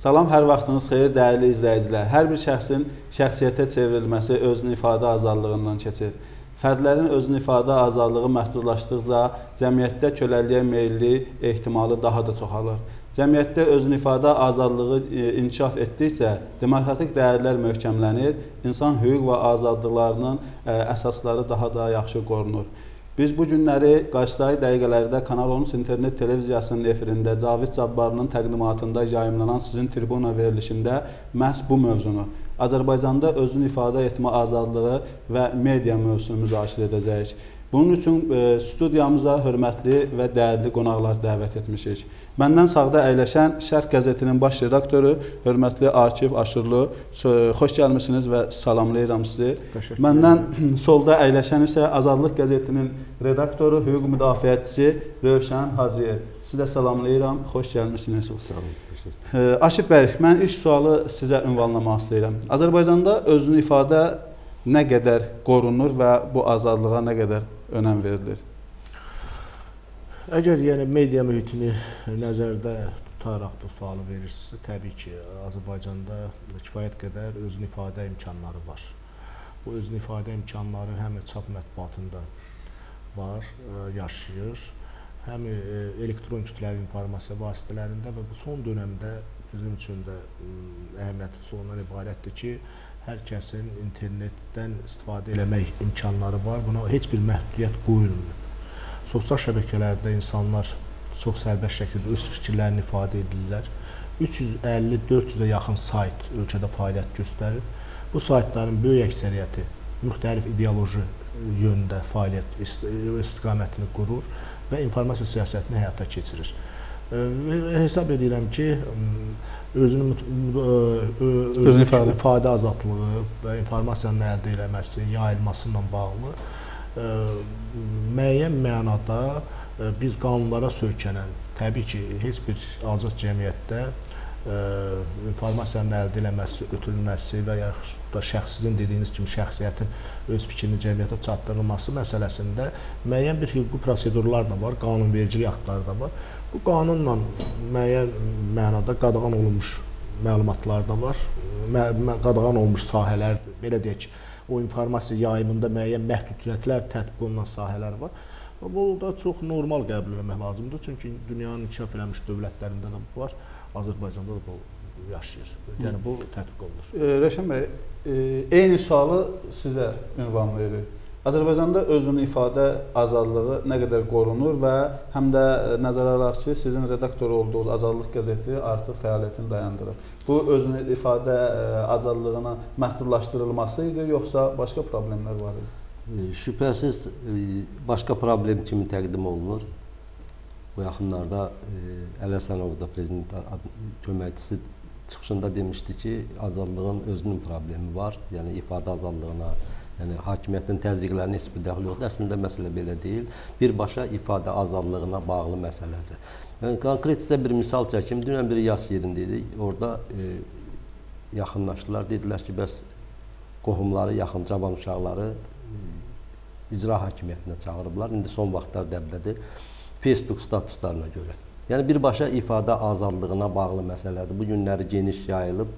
Salam, hər vaxtınız xeyir, dəyərli izləyicilər. Hər bir şəxsin şəxsiyyətə çevrilməsi özünü ifadə azadlığından keçir. Fərdlərin özünü ifadə azadlığı məhdudlaşdıqca cəmiyyətdə köləliyə meyilli ehtimalı daha da çoxalır. Cəmiyyətdə özünü ifadə azadlığı inkişaf etdikcə demokratik dəyərlər möhkəmlənir, insan hüquq və azadlıqlarının əsasları daha da yaxşı qorunur. Biz bu günləri qarşıdakı dəqiqələrdə Kanal 13 internet televiziyasının efirində Cavid Cabbarlının təqdimatında yayımlanan Sizin Tribuna verilişində məhz bu mövzunu, Azərbaycanda özünü ifadə etmə azadlığı və media mövzusunu müzakirə edəcəyik. Bunun üçün studiyamıza hörmətli və dəyərli qonaqlar dəvət etmişik. Məndən sağda əyləşən Şərq qəzetinin baş redaktoru, hörmətli Akif Aşurlu, xoş gəlmişsiniz və salamlayıram sizi. Məndən solda əyləşən isə Azadlıq qəzetinin redaktoru, hüquq müdafiəçisi Rövşən Hacıyev. Sizi də salamlayıram, xoş gəlmişsiniz. Sağ olun. Akif bəy, mən ilk sualı sizə ünvanlamaq istəyirəm. Azərbaycanda özünü ifadə nə qədər qorunur və bu azadlığa nə qədər önəm verilir? Əgər media mühitini nəzərdə tutaraq bu sualı verirsinizsə, təbii ki, Azərbaycanda kifayət qədər özünü ifadə imkanları var. Bu özünü ifadə imkanları həm çap mətbuatında var, yaşayır, həm elektron kütləvi informasiya vasitələrində və bu son dönəmdə bizim üçün də əhəmiyyətli ondan ibarətdir ki, hər kəsin internetdən istifadə eləmək imkanları var. Buna heç bir məhdudiyyət qoyulmur. Sosial şəbəkələrdə insanlar çox sərbəst şəkildə öz fikirlərini ifadə edirlər. 350-400-ə yaxın sayt ölkədə fəaliyyət göstərir. Bu saytların böyük əksəriyyəti müxtəlif ideoloji yöndə fəaliyyət istiqamətini qurur və informasiya siyasətini həyata keçirir. Hesab edirəm ki, özünün ifadə azadlığı və informasiyanın əldə edilməsi, yayılması ilə bağlı müəyyən mənada biz qanunlara söykənən, təbii ki, heç bir azad cəmiyyətdə informasiyanın əldə edilməsi, ötürülməsi və yaxud da şəxsizin dediyiniz kimi şəxsiyyətin öz fikrini cəmiyyətə çatdırılması məsələsində müəyyən bir hüquqi prosedurlar da var, qanunvericilik aktları da var. Bu qanunla müəyyən mənada qadağan olunmuş məlumatlar da var, qadağan olunmuş sahələr, belə deyək ki, o informasiya yayımında müəyyən məhdudiyyətlər tətbiq olunan sahələr var. Bu da çox normal qəbul etmək lazımdır, çünki dünyanın inkişaf eləmiş dövlətlərində də bu var, Azərbaycanda da bu yaşayır, yəni bu tətbiq olunur. Rövşən bəy, eyni sualı sizə ünvanlayırıq. Azərbaycanda özünü ifadə azadlığı nə qədər qorunur və həm də nəzərə alaq ki, sizin redaktor olduğunuz Azadlıq qəzeti artıq fəaliyyətini dayandırıb. Bu özünü ifadə azadlığına məhdudlaşdırılması idi, yoxsa başqa problemlər var idi? Şübhəsiz başqa problem kimi təqdim olunur. Bu yaxınlarda Ələsənov da prezident köməkçisi çıxışında demişdi ki, azadlığın özünün problemi var, yəni ifadə azadlığına, yəni hakimiyyətin təzyiqlərinin heç bir dəxli yoxdur. Əslində məsələ belə deyil. Birbaşa ifadə azadlığına bağlı məsələdir. Yəni, konkret sizə bir misal çəkim. Dünən bir yas yerində idi. Orada yaxınlaşdılar. Dedilər ki, bəs qohumları, yaxın cavan uşaqları icra hakimiyyətinə çağırıblar. İndi son vaxtlar dəbdədir. Facebook statuslarına görə. Yəni, birbaşa ifadə azadlığına bağlı məsələdir. Bu günləri geniş yayılıb,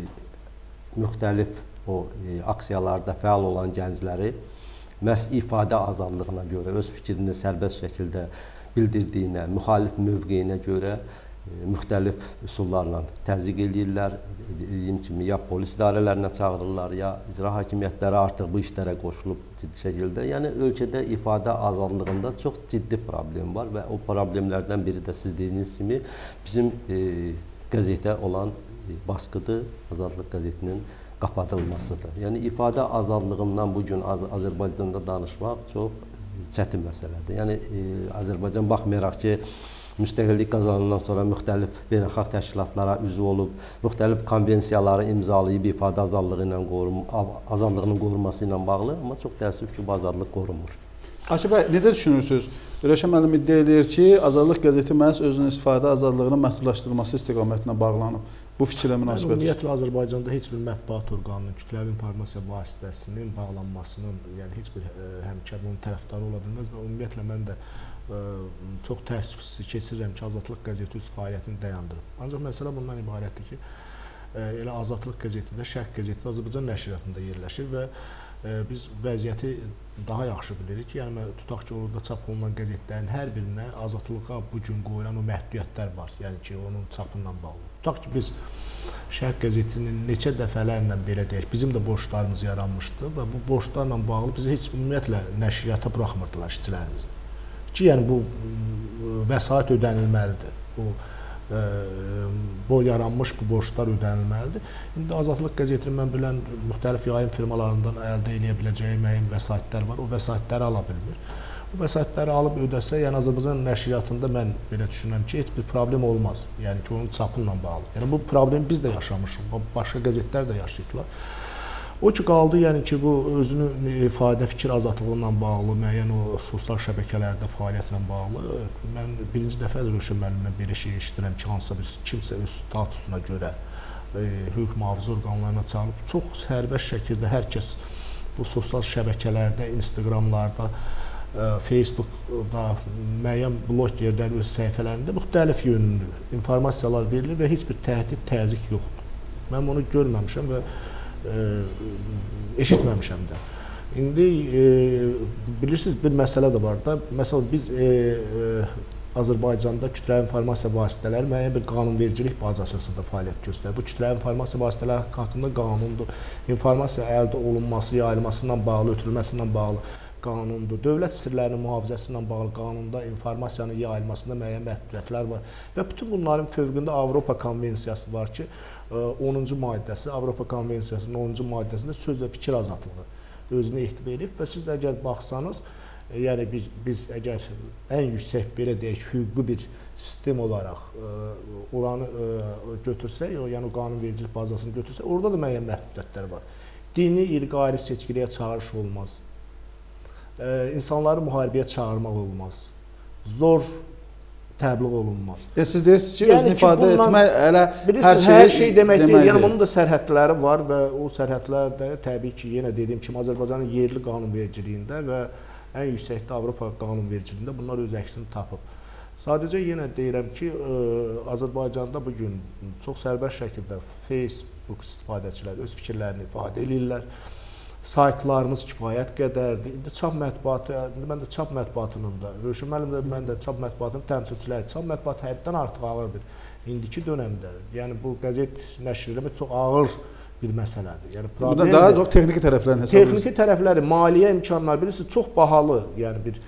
müxtəlif aksiyalarda fəal olan gəncləri məhz ifadə azadlığına görə, öz fikrini sərbəst şəkildə bildirdiyinə, müxalif mövqeyinə görə müxtəlif üsullarla təzyiq edirlər. Dediyim kimi, ya polis idarələrinə çağırırlar, ya icra hakimiyyətləri artıq bu işlərə qoşulub ciddi şəkildə. Yəni, ölkədə ifadə azadlığında çox ciddi problem var və o problemlərdən biri də siz dediyiniz kimi bizim qəzetə olan baskıdır, Azadlıq qəzetinin qapadılmasıdır. Yəni, ifadə azadlığından bugün Azərbaycanda danışmaq çox çətin məsələdir. Yəni, Azərbaycan baxmayaraq ki, müstəqillik qazanandan sonra müxtəlif beynəlxalq təşkilatlara üzv olub, müxtəlif konvensiyaları imzalayıb ifadə azadlığının qorunması ilə bağlı, amma çox təəssüf ki, bu azadlıq qorunmur. Akif bəy, necə düşünürsünüz? Rövşən müəllim iddia edir ki, Azadlıq qəzeti məhz özünün istifadə azadlığının məhdudlaşdırılması istiqamətinə bağlanıb. Bu fikrə münasibət. Ümumiyyətlə Azərbaycanda heç bir mətbuat orqanının, kütləvi informasiya vasitəsinin bağlanmasının, yəni heç bir həmkər bunun tərəfdarı ola bilməz və ümumiyyətlə mən də çox təəssüf keçirirəm ki, Azadlıq qəzeti öz fəaliyyətini dayandırıb. Ancaq məsələ bundan ibarətdir ki, elə Azadlıq qəzeti də Şərq qəzeti Azərbaycan nəşriyyatında yerləşir və biz vəziyyəti daha yaxşı bilirik. Yəni, tutaq ki, orada çap olunan qəzetlərin hər birinə azadlığa bugün qoyulan o məhdudiyyətlər var. Yəni ki, onun çapından bağlı. Tutaq ki, biz Şərq qəzetinin neçə dəfələrlə belə deyək, bizim də borclarımız yaranmışdı və bu borclarla bağlı bizi heç ümumiyyətlə nəşriyyata buraxmırdılar işçilərimiz. Ki, yəni bu vəsait ödənilməlidir. Bu yaranmış bu borclar ödənilməlidir. İndi Azadlıq qəzetini mən bilən müxtəlif yayım firmalarından əldə edə biləcəyi müəyyən vəsaitlər var. O vəsaitləri ala bilmir. Bu vəsaitləri alıb ödəsə, yəni Azərbaycan nəşriyyatında mən belə düşünürəm ki, heç bir problem olmaz. Yəni ki, onun çapınla bağlı. Yəni bu problemi biz də yaşamışıq. Başqa qəzetlər də yaşayıblar. O ki, qaldı, yəni ki, bu özünün ifadə fikir azadlığı ilə bağlı, müəyyən o sosial şəbəkələrdə fəaliyyətlə bağlı. Mən birinci dəfədir Rövşən müəllimdən belə şey eşidirəm ki, hansısa bir kimsə öz statusuna görə hüquq mühafizə orqanlarına çağırıb, çox sərbəst şəkildə hər kəs bu sosial şəbəkələrdə, Instagramlarda, Facebookda, müəyyən blog yerləri öz səhifələrində müxtəlif yönlü informasiyalar verilir və heç bir təhdid, təzyiq yoxdur. Mən bunu görməmişəm və eşitməmişəm də. İndi bilirsiniz, bir məsələ də var da. Məsələn, biz Azərbaycanda kütləvi informasiya vasitələri müəyyən bir qanunvericilik bazası əsasında fəaliyyət göstərir. Bu kütləvi informasiya vasitələri haqqında qanundur. İnformasiya əldə olunması, yayılmasından bağlı, ötürülməsindən bağlı qanundur. Dövlət sirlərinin mühafizəsi ilə bağlı qanunda informasiyanın yayılmasında müəyyən məhdudiyyətlər var. Və bütün bunların fövqündə Avropa Konvensiyası var ki, 10-cu maddəsi, Avropa Konvensiyasının 10-cu maddəsində söz və fikir azadlığı özünü ehtiva edib və siz əgər baxsanız, yəni biz əgər ən yüksək, belə deyək, hüquqi bir sistem olaraq oranı götürsək, yəni qanunvericilik bazasını götürsək, orada da müəyyən məhdudiyyətlər var. Dini, irqi ayrı seçkiliyə çağırış olmaz. İnsanları müharibəyə çağırmaq olmaz. Zor təbliğ olunmaz. Siz deyirsiniz ki, özünü ifadə etmək elə hər şey demək deyil. Yəni, bunun da sərhədləri var və o sərhədlər də təbii ki, yenə dediyim kimi, Azərbaycanın yerli qanunvericiliyində və ən yüksəkdə Avropa qanunvericiliyində bunlar öz əksini tapıb. Sadəcə yenə deyirəm ki, Azərbaycanda bugün çox sərbəst şəkildə Facebook istifadəçilər öz fikirlərini ifadə edirlər. Saytlarımız kifayət qədərdir. İndi çap mətbuatı, mən də çap mətbuatının da, Rövşən müəllim də mən də çap mətbuatının təmsilçiləri. Çap mətbuatı həddən artıq ağır bir indiki dönəmdə. Yəni bu qəzet nəşrləmə çox ağır bir məsələdir. Yəni burada daha çox texniki tərəflərini hesab edirsiniz. Texniki tərəfləri, maliyyə imkanları bilirsiniz çox bahalı. Yəni bir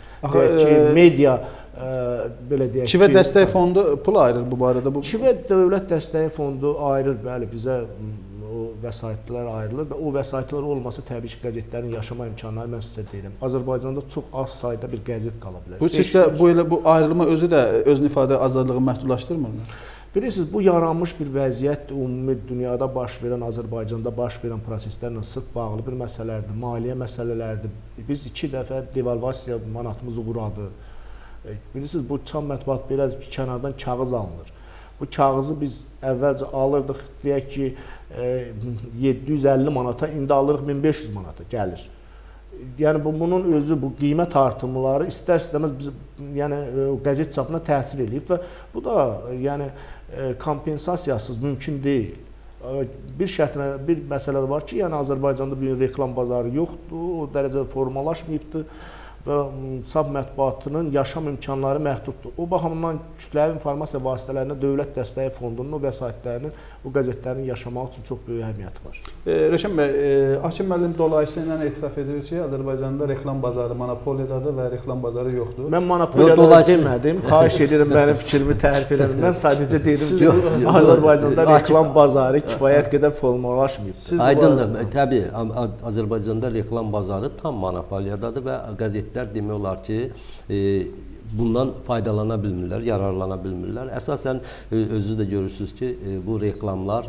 media belə deyək. Çivə dəstək fondu pul ayırır bu barədə. Çivə dövlət dəstəyi fondu ayırır, bəli, bizə o vəsaitlər ayrılır və o vəsaitlər olmasa təbii ki, qəzetlərin yaşama imkanları mən sizə deyirəm. Azərbaycanda çox az sayda bir qəzet qala bilər. Bu sizcə bu ayrılma özü də özünü ifadə azadlığı məhdudlaşdırmır? Bilirsiniz, bu yaranmış bir vəziyyət ümumi dünyada baş verən, Azərbaycanda baş verən proseslərlə sıx bağlı bir məsələlərdir, maliyyə məsələlərdir. Biz 2 dəfə devalvasiya manatımızı quradı. Bilirsiniz, bu çap mətbuat belə kənardan kağız alınır. Bu kağızı biz əvvəlcə alırdıq, deyək ki, 750 manata, indi alırıq 1500 manata gəlir. Yəni, bunun özü, bu qiymət artımları istər-istəməz yəni, qəzet çapına təsir edib və bu da yəni, kompensasiyasız mümkün deyil. Bir şərtlə, bir məsələ var ki, yəni Azərbaycanda bir reklam bazarı yoxdur, o dərəcədə formalaşmayıbdır və çap mətbuatının yaşam imkanları məhduddur. O baxımdan kütləvi informasiya vasitələrinə dövlət dəstəyi fondunun o vəsaitlərinin, o qəzetlərin yaşamaq üçün çox böyük əhəmiyyəti var. Rövşən bəy, Hakim müəllim dolayısıyla etiraf edir ki, Azərbaycanda reklam bazarı monopoliyadadır və reklam bazarı yoxdur. Mən monopoliyada demədim, xahiş edirəm mənim fikrimi tərif edin. Mən sadəcə dedim ki, Azərbaycanda reklam bazarı kifayət qədər formalaşmayıb. Aydındır, təbii, Azərbaycanda reklam bazarı tam monopoliyadadır və qəzetlər demək olar ki, bundan faydalana bilmirlər, yararlana bilmirlər. Əsasən, özünüz də görürsünüz ki, bu reklamlar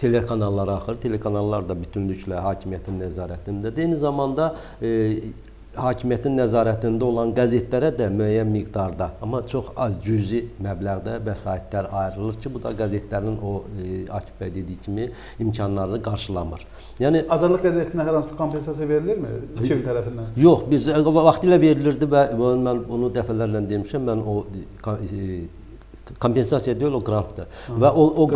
telekanallara axır. Telekanallar da bütünlüklə hakimiyyətin nəzarətindədir. Eyni zamanda hakimiyyətin nəzarətində olan qəzetlərə də müəyyən miqdarda, amma çox az cüzi məbləğdə vəsaitlər ayrılır ki, bu da qəzetlərin o Akif bəy dediyi kimi imkanlarını qarşılamır. Yəni Azadlıq qəzetinə hər hansı bir kompensasiya verilirmi TİV tərəfindən? Yox, biz vaxtilə verilirdi və mən bunu dəfələrlə demişəm, mən o kompensasiya deyil, o grantdır. Və o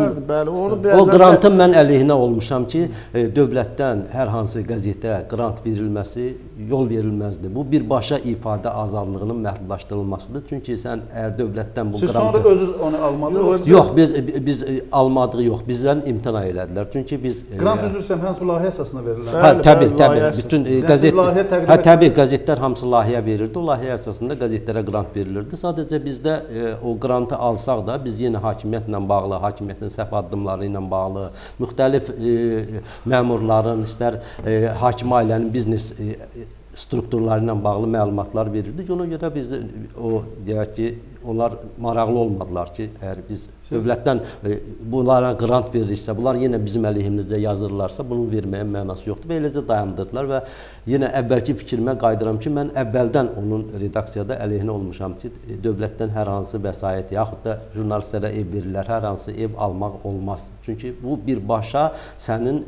grantın mən əleyhinə olmuşam ki, dövlətdən hər hansı qəzetə grant verilməsi yol verilməzdir. Bu birbaşa ifadə azadlığının məhdudlaşdırılmasıdır. Çünki sən əgər dövlətdən bu grantı... Siz sonra özünüz onu almadınız? Yox, biz almadıq, yox. Bizdən imtina elədilər. Çünki biz... Grant üzrüsəm, hansı bir layihə əsasına verirlər? Hə, təbii. Bütün qəzetlər hamısı layihə verirdi. O layihə əsasında qəzetlərə grant verilirdi. Sadəcə bizdə o grantı alsaq da, biz yenə hakimiyyətlə bağlı, hakimiyyətin səhv addımları ilə bağlı, müxtəlif məmurların, istər hakim ailənin biznes strukturları ilə bağlı məlumatlar verirdik. Ona görə biz deyək ki, onlar maraqlı olmadılar ki, əgər biz dövlətdən bunlara grant veririksə, bunlar yenə bizim əleyhimizdə yazırlarsa, bunun verməyə mənası yoxdur və eləcə dayandırdılar və yenə əvvəlki fikrimə qayıdıram ki, mən əvvəldən onun redaksiyada əleyhinə olmuşam ki, dövlətdən hər hansı vəsait yaxud da jurnalistlərə ev verirlər, hər hansı ev almaq olmaz. Çünki bu birbaşa sənin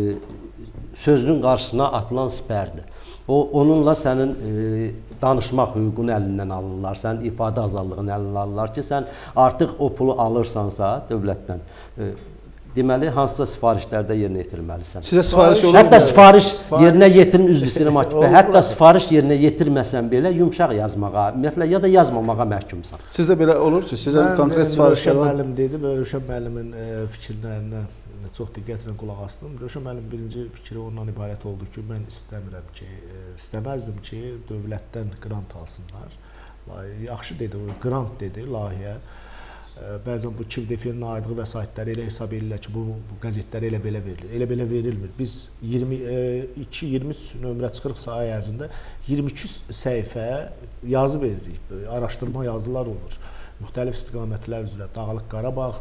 sözünün qarşısına atılan sipərdir. Onunla sənin danışmaq hüququnu əlindən alırlar, sənin ifadə azadlığını əlindən alırlar ki, sən artıq o pulu alırsansa dövlətdən, deməli, hansısa sifarişlərdə yerinə yetirməlisən. Sizə sifariş olur? Hətta sifariş yerinə yetirin, üzr istəyirəm Akif bəy, hətta sifariş yerinə yetirməsən belə yumşaq yazmağa, ümumiyyətlə, ya da yazmamağa məhkumsan. Sizdə belə olur ki, sizə konkret sifarişlər var? Rövşən müəllim dedi və Rövşən müəllimin fikirlərinə çox diqqətlə qulaq asdım. Rövşən müəllim birinci fikri ondan ibarət oldu ki, mən istəməzdim ki, dövlətdən grant alsınlar. Yaxşı dedi, grant dedi, layihə. Bəzən bu KİV-DEFİ-nin ayırdığı vəsaitləri elə hesab edirlər ki, bu qəzetlər elə belə verilir. Elə belə verilmir. Biz 22-23 nömrə çıxırıq sayı ərzində 22 səhifə yazı veririk. Araşdırma yazılar olur. Müxtəlif istiqamətlər üzrə Dağlıq Qarabağ,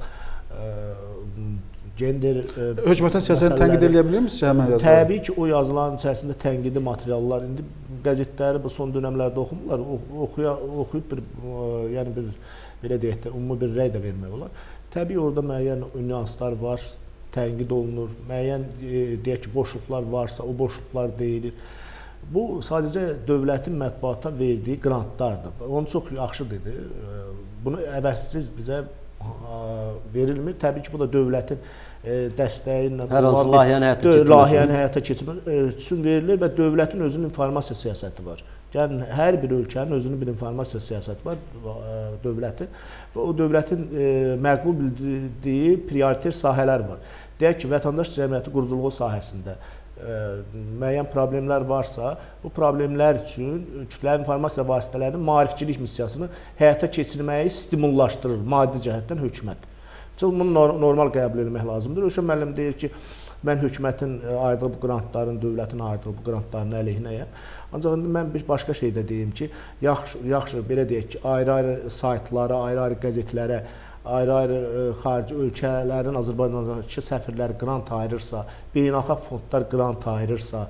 gender... Hökumətin siyasətini tənqid edə bilir misiniz həmən yazıları? Təbii ki, o yazıların içərisində tənqidi materiallar, indi qəzetləri bu son dönəmlərdə oxumurlar, oxuyub yəni bir, belə deyək də, ümumi bir rəy də vermək olar. Təbii orada müəyyən nüanslar var, tənqid olunur, müəyyən, deyək ki, boşluqlar varsa, o boşluqlar deyilir. Bu, sadəcə dövlətin mətbuata verdiyi grantlardır. Onu çox yaxşı dedi. Bunu əvəzsiz bizə verilmir. Təbii ki, bu da dövlətin dəstəyi ilə hər hansı layihənin həyata keçirmək üçün verilir və dövlətin özünün informasiya siyasəti var. Yəni, hər bir ölkənin özünün bir informasiya siyasəti var, dövlətin və o dövlətin məqbul bildiyi prioritet sahələr var. Deyək ki, vətəndaş cəmiyyəti quruculuğu sahəsində müəyyən problemlər varsa, bu problemlər üçün kütləvi informasiya vasitələrinin maarifçilik missiyasını həyata keçirməyi stimullaşdırır maddi cəhətdən hökumət. Bunu normal qəbul etmək lazımdır. Rövşən müəllim deyir ki, mən hökumətin ayırdığı bu qrantların, dövlətin ayırdığı bu qrantların əleyhinəyəm. Ancaq mən bir başqa şey də deyim ki, yaxşı, belə deyək ki, ayrı-ayrı saytlara, ayrı-ayrı qəzetlərə, ayrı-ayrı xarici ölkələrin Azərbaycandakı səfirləri qrant ayırırsa, beynəlxalq fondlar qrant ayırırsa,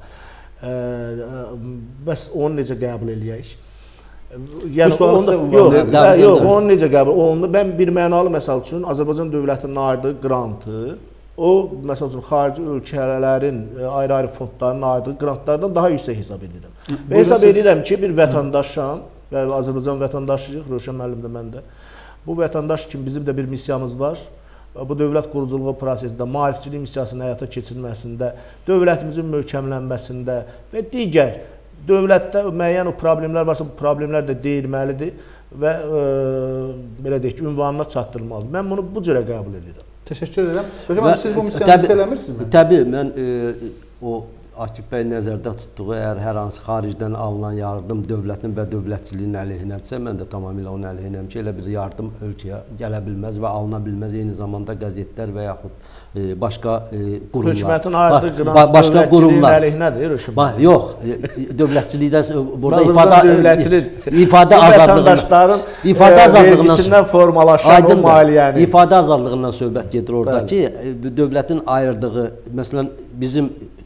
bəs onu necə qəbul eləyək? Yəni, onu necə qəbul olundu? Mən bir mənalı, məsəl üçün, Azərbaycan dövlətinin ayırdığı qrantı, o, məsəl üçün, xarici ölkələrin, ayrı-ayrı fondlarının ayırdığı qrantlardan daha yüksək hesab edirəm. Və hesab edirəm ki, bir vətəndaşam, və Azərbaycan vətəndaşıyıq, Rövşən müəllim də mən də, bu vətəndaş kimi bizim də bir missiyamız var. Bu dövlət quruculuğu prosesində, maarifçilik missiyasının həyata keçirilməsində, dövlətimizin möhkəmlənməsində və digər dövlətdə müəyyən o problemlər varsa, bu problemlər də deyilməlidir və belə deyək ki, ünvanına çatdırılmalıdır. Mən bunu bu cürə qəbul edirəm. Təşəkkür edirəm. Hocam, siz bu missiyanı hiss eləmirsinizmi? Təbii, mən o Akif bəy nəzərdə tutduğu, əgər hər hansı xaricdən alınan yardım dövlətin və dövlətçiliyin əleyhinədirsə, mən də tamamilə onun əleyhinəm ki, elə bir yardım ölkəyə gələ bilməz və alına bilməz. Eyni zamanda qəzetlər və yaxud başqa qurumlar. Hökumətin ayırdığı qrant dövlətçiliyin əleyhinədir, Rövşən? Yox, dövlətçilikdə burada ifadə azadlığından vergisindən formalaşan o maliyyəni. İfadə azadlığından söhbət gedir orada ki, dövlətin ayırdığı, məsələn, bizim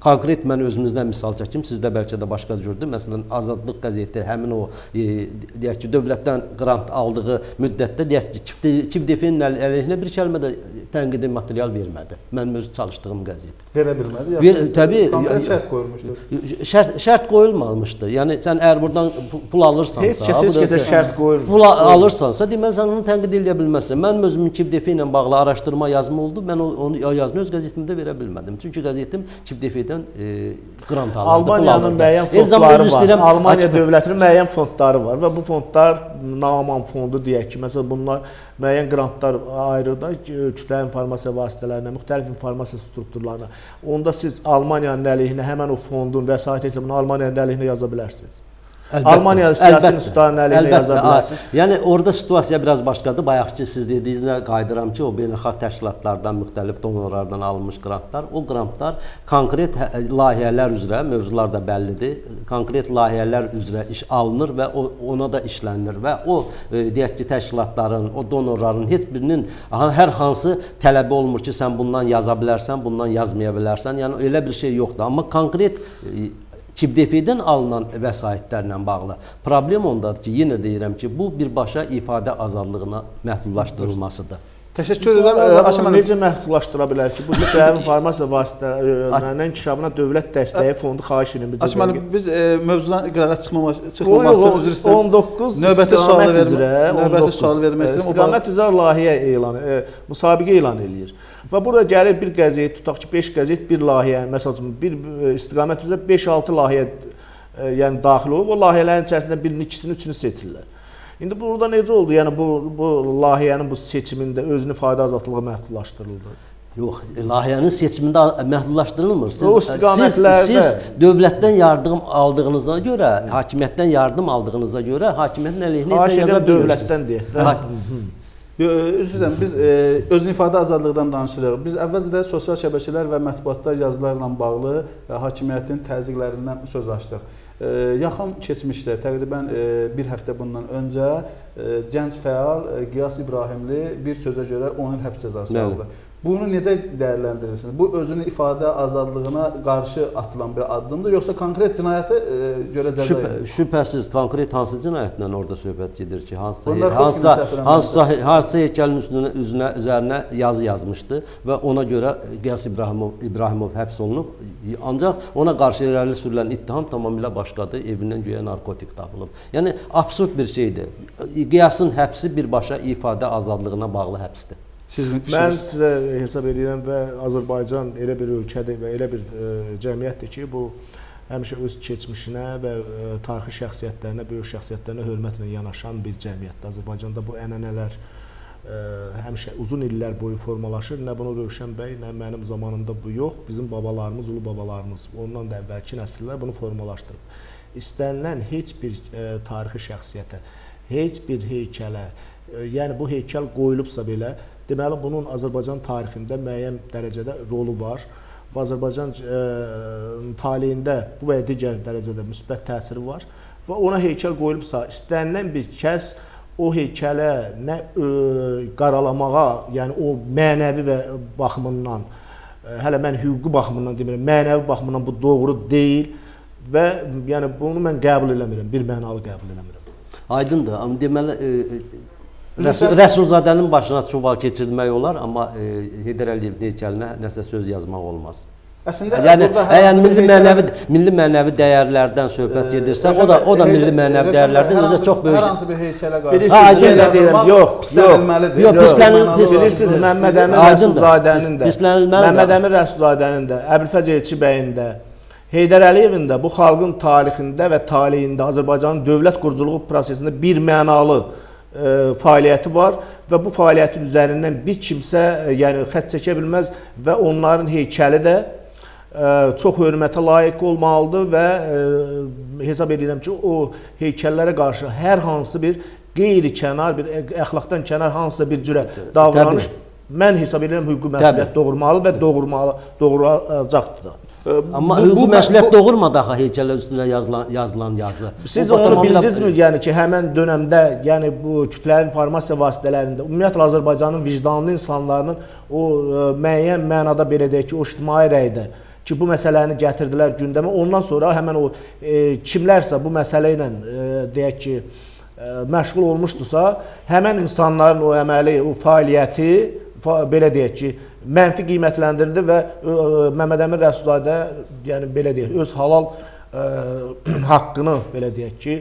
konkret mən özümüzdən misal çəkim, sizdə bəlkə də başqa cürdür. Məsələn, Azadlıq qəzeti həmin o deyək ki, dövlətdən qrant aldığı müddətdə deyək ki, KİV-DF-nin əleyhinə bir kəlmə də tənqidi material vermədi. Mənim öz çalışdığım qəzet. Verə bilmədi? Təbii. Konkret şərt qoyulmuşdur. Şərt qoyulmamışdı. Yəni sən əgər buradan pul alırsansa, heç kəsə şərt qoyulmur. Pul alırsansa, deməli sən onu tənqid edə bilməzsən. Mənim özümün KİV-DF ilə bağlı araşdırma yazımı oldu. Mən onu yazını öz qəzetimdə verə bilmədim. Çünki qəzetim KİV-DF-dən qrant alırdı. Almaniyanın müəyyən fondları var. Almaniya dövlətinin müəyyən fondları var və bu fondlar Naman fondu deyək ki, məsələn bunlar müəyyən qrantlar ayırır da kütləvi informasiya vasitələrinə, müxtəlif informasiya strukturlarına. Onda siz Almaniyanın əleyhinə həmən o fondun vəsait hesabını Almaniyanın əleyhinə yaza bilərsiniz. Almaniya siyasi institutlarının əleyhinə yaza bilərsiniz. Yəni orada situasiya biraz başqadır. Bayaqki siz dediyinizə qayıdıram ki, o beynəlxalq təşkilatlardan, müxtəlif donorlardan alınmış qrantlar, o qrantlar konkret layihələr üzrə, mövzular da bəllidir, konkret layihələr üzrə iş alınır və ona da işlənilir və o deyək ki, təşkilatların, o donorların heç birinin hər hansı tələbi olmur ki, sən bundan yaza bilərsən, bundan yazmaya bilərsən. Yəni elə bir şey yoxdur. Amma konkret KİV-DF-dən alınan vəsaitlərlə bağlı problem ondadır ki, yenə deyirəm ki, bu birbaşa ifadə azadlığına məhdudlaşdırılmasıdır. Təşəkkür edirəm. Aşaman necə məhdudlaşdıra bilər ki, bu kütləvi informasiya vasitələrinin inkişafına dövlət dəstəyi fondu xahiş edir. Aşaman biz mövzudan qırağa çıxmamaq üçün üzr istəyirəm. 19 növbəti sualı vermək istəyirəm. İstiqamət üzrə layihə müsabiqə elan eləyir. Və burada gəlir bir qəzet, tutaq ki, 5 qəzet bir layihə, məsələn, bir istiqamət üzrə 5-6 layihə yəni daxil olub, o layihələrin içərisində birinin, ikisini, üçünü seçirlər. İndi burada necə oldu? Yəni bu layihənin bu seçimində özünü ifadə azadlığı məhdudlaşdırıldı. Yox, layihənin seçimində məhdudlaşdırılmır. Siz dövlətdən yardım aldığınıza görə, hakimiyyətdən yardım aldığınıza görə hakimiyyətin əleyhinə yaza bilirsiniz. Dövlətdən deyək. Üzrdən biz özünü ifadə azadlığından danışırıq. Biz əvvəlcədə sosial şəbəkələr və mətbuatda yazılarla bağlı hakimiyyətin təzyiqlərindən söz açdıq. Yaxın keçmişdə, təqribən bir həftə bundan öncə gənc fəal Qiyas İbrahimli bir sözə görə 10 il həbs cəzası aldı. Bunu necə dəyərləndirirsiniz? Bu özünün ifadə azadlığına qarşı atılan bir addımdır, yoxsa konkret cinayətə görə cəza edilir? Şübhəsiz, konkret hansı cinayətlə orada söhbət gedir ki, hansısa heykəlin üzərinə yazı yazmışdı və ona görə Qiyas İbrahimov həbs olunub. Ancaq ona qarşı irəli sürülən ittiham tamamilə başqadır, evindən güya narkotik tapılıb. Yəni, absurd bir şeydir. Qiyasın həbsi birbaşa ifadə azadlığına bağlı həbsdir. Mən sizə hesab edirəm və Azərbaycan elə bir ölkədir və elə bir cəmiyyətdir ki, bu həmişə öz keçmişinə və tarixi şəxsiyyətlərinə, böyük şəxsiyyətlərinə hörmətlə yanaşan bir cəmiyyətdir. Azərbaycanda bu ənənələr həmişə uzun illər boyu formalaşır. Nə bunu Rövşən bəy, nə mənim zamanımda bu yox. Bizim babalarımız, ulu babalarımız, ondan da əvvəlki nəsillər bunu formalaşdırıb. İstənilən heç bir tarixi şəxsiyyətə, heç bir heykələ, yəni bu heykəl qoyulubsa belə, deməli, bunun Azərbaycan tarixində müəyyən dərəcədə rolu var və Azərbaycan taleyində bu və digər dərəcədə müsbət təsiri var və ona heykəl qoyulubsa, istənilən bir kəs o heykələ nə qaralamağa, yəni o mənəvi və baxımından, hələ mən hüquqi baxımından demirəm, mənəvi baxımından bu doğru deyil və yəni bunu mən qəbul eləmirəm, bir mənalı qəbul eləmirəm. Aydındır, amma deməli, Rəsulzadənin başına çuval keçirmək olar, amma Heydər Əliyevin heykəlinə nəsə söz yazmaq olmaz. Yəni, milli mənəvi dəyərlərdən söhbət gedirsə, o da milli mənəvi dəyərlərdən özə çox böyük. Hər hansı bir heykələ qarşı. Yox. Bilirsiniz, Məmməd Əmir Rəsulzadənin də, Əbülfəz Elçi bəyin də, Heydər Əliyevin də bu xalqın tarixində və taleyində Azərbaycanın dövlət quruculuğu prosesində bir mənalı fəaliyyəti var və bu fəaliyyətin üzərindən bir kimsə yəni xətt çəkə bilməz və onların heykəli də çox hörmətə layiq olmalıdır və hesab edirəm ki, o heykəllərə qarşı hər hansı bir qeyri-kənar, bir əxlaqdan kənar hansısa bir cürə davranış mən hesab edirəm hüquqi məsuliyyət doğurmalı və doğuracaqdır da. Amma hüquqi məsuliyyət doğurmadı axı heykəllər üstünə yazılan yazı. Siz onu bildinizmi, yəni ki, həmən dönəmdə, yəni bu kütləvi informasiya vasitələrində, ümumiyyətlə Azərbaycanın vicdanlı insanlarının o müəyyən mənada belə deyək ki, o ictimai rəydə, ki, bu məsələni gətirdilər gündəmə. Ondan sonra həmən o kimlərsə bu məsələ ilə deyək ki, məşğul olmuşdusa, həmən insanların o əməli, o fəaliyyəti belə deyək ki, mənfi qiymətləndirildi və Məmməd Əmin Rəsulzadə, yəni belə deyək, öz halal haqqını belə deyək ki,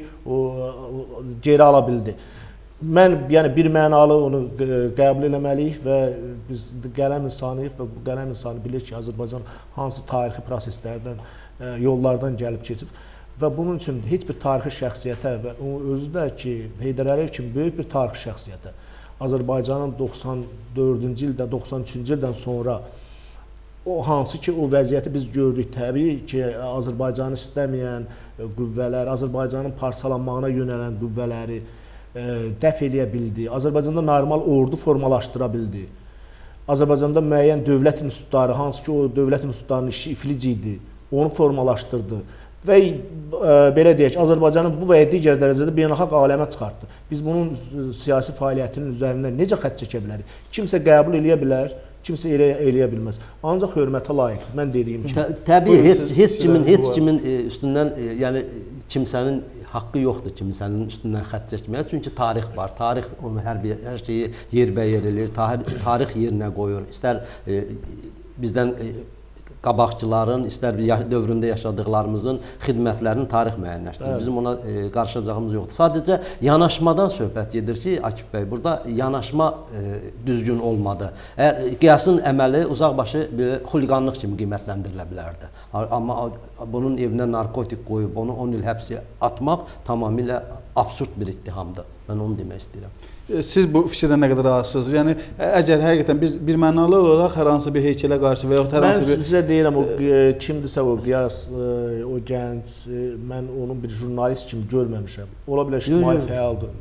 geri ala bildi. Mən yəni bir mənalı onu qəbul eləməliyik və biz qələm insanıyıq və bu qələm insanı bilir ki, Azərbaycan hansı tarixi proseslərdən, yollardan gəlib keçib və bunun üçün heç bir tarixi şəxsiyyətə və özü də ki, Heydər Əliyev kimi böyük bir tarixi şəxsiyyətə Azərbaycanın 94-cü ildə, 93-cü ildən sonra o hansı ki, o vəziyyəti biz gördük. Təbii ki, Azərbaycanı istəməyən qüvvələr, Azərbaycanın parçalanmağına yönələn qüvvələri dəf eləyə bildi. Azərbaycanda normal ordu formalaşdıra bildi. Azərbaycanda müəyyən dövlət institutları, hansı ki, o dövlət institutlarının işi iflic idi, onu formalaşdırdı. Və belə deyək, Azərbaycanın bu və ya digər dərəcədə beynəlxalq aləmə çıxartdı. Biz bunun siyasi fəaliyyətinin üzərindən necə xətt çəkə bilərik? Kimsə qəbul eləyə bilər, kimsə eləyə bilməz. Ancaq hörmətə layiqdir. Mən dediyim kimi. Təbii, heç kimin üstündən, yəni kimsənin haqqı yoxdur kimsənin üstündən xətt çəkməyə. Çünki tarix var. Tarix onu hər şeyi yerbəyer eləyir, tarix yerinə qoyur. İstər bizdən qabaqçıların, istər dövründə yaşadıqlarımızın xidmətlərinin tarix müəyyənləşdirir. Bizim ona qarışacağımız yoxdur. Sadəcə yanaşmadan söhbət gedir ki, Akif bəy, burada yanaşma düzgün olmadı. Qiyasın əməli uzaqbaşı xuliqanlıq kimi qiymətləndirilə bilərdi. Amma bunun evinə narkotik qoyub, onu 10 il həbsə atmaq tamamilə absurd bir ittihamdır. Mən onu demək istəyirəm. Siz bu fikirdən nə qədər razısınız? Yəni, əgər həqiqətən biz bir mənalı olaraq hər hansı bir heykələ qarşı və yaxud hər hansı bir... Mən sizə deyirəm, kimdirsə o qiyas, o gənc, mən onun bir jurnalist kimi görməmişəm. Ola bilər ictimai fəaldır.